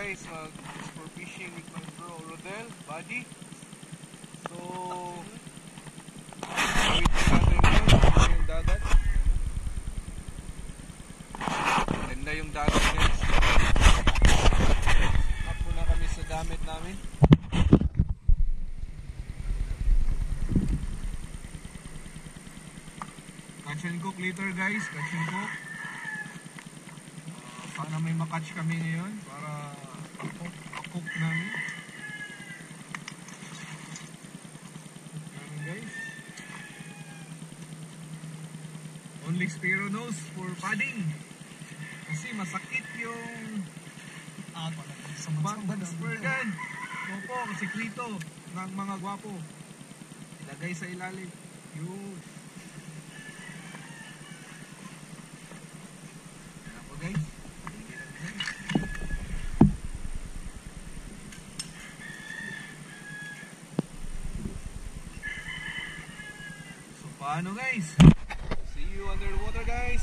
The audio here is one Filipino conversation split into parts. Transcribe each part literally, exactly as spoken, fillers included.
guys, mag for fishing with my bro Rodel, buddy. So, wait natin ngayon, ganda yung dagat. Ganda yung dagat guys. Up na kami sa damit namin. Catch and cook later guys, catch and cook. Uh, sana may makatch kami ngayon para cook namin. Cook namin guys. Only Spiro knows for padding. Kasi masakit yung Ah, pala. bag spur gun. Opo, sikrito ng mga gwapo. Ilagay sa ilalim. Yun. Yan ako guys. So paano guys? See you under the water guys.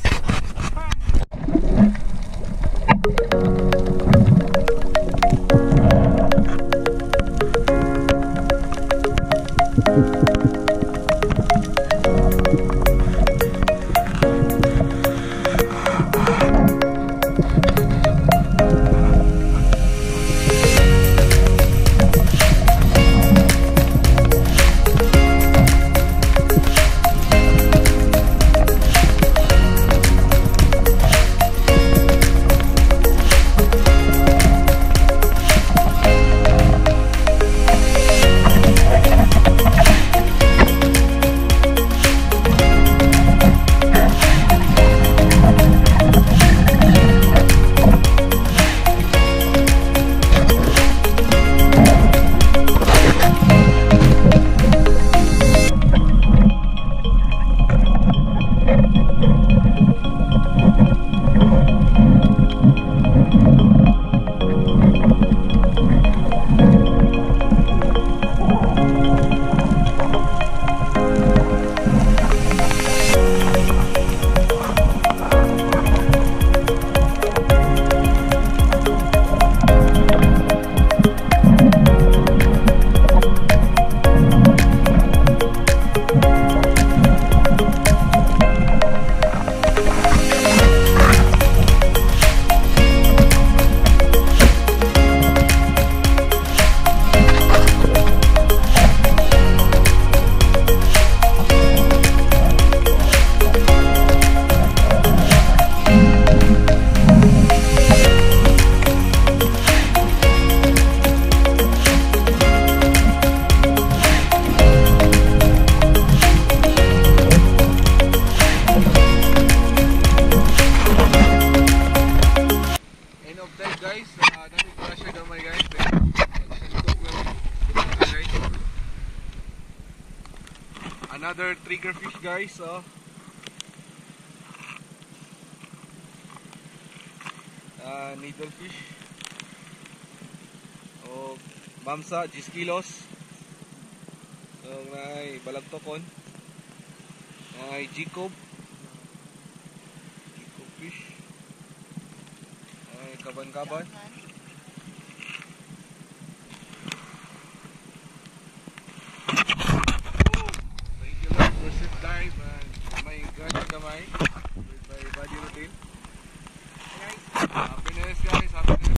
Guys, uh, natin pressure gamay guys. Another trigger fish guys. Oh. Uh, needle fish. Oh, mamsa, ten kilos. So, may balagtokon. May Jacob. Jacob fish. Kaban-kaban. Thank you Lord for safe dive and may God kamay with my body routine. Hey guys, happiness guys, happiness.